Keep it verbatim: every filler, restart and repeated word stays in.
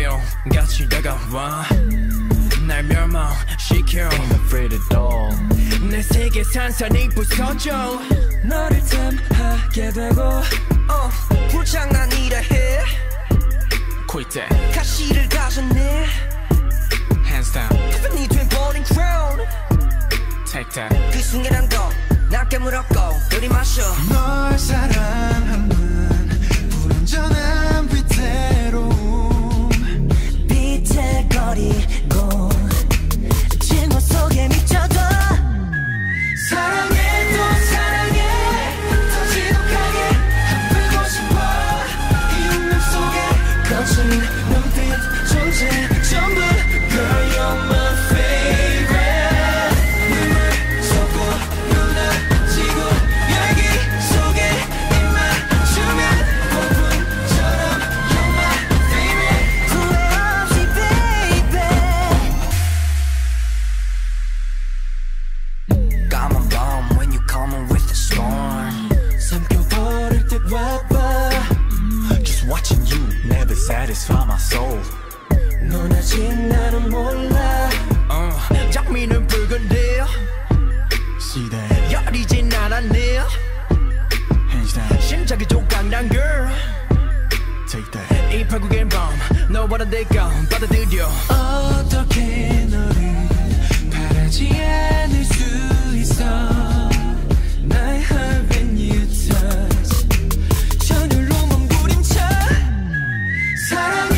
같이 다가와 날 멸망시켜 Ain't afraid at all. 내 세계 산산이 부서져 너를 탐하게 되고 uh, 불장난이라 해 Quit that. 가시를 가졌네 Hands down. 네 돼버린 crown Take that. 그 순간한 거날 깨물었고 들이마셔 널 사랑하는 불완전한 위태로움 비틀거리고 증오 속에 미쳐도 사랑해 또 사랑해 더 지독하게 아프고 싶어 이 운명 속에 거친 눈빛 존재 전부 Girl you're my favorite 눈물 쏟고 무너지고 열기 속에 입 맞추면 폭풍처럼 You're my favorite 후회 없이 baby 까만 밤 when you coming with the storm 삼켜버릴 듯 와봐 Just watching you never satisfy my soul. 넌 아직 나는 몰라 uh, 장미는 붉은데 See that? 여리진 않았네 Hands down. 심장이 조각난 girl Take that. 이 파국의 밤 너와는 내가 받아들여 어떻게 너를 바라지 않을 수 있어 My heart when you touch 전율로 몸부림쳐 사랑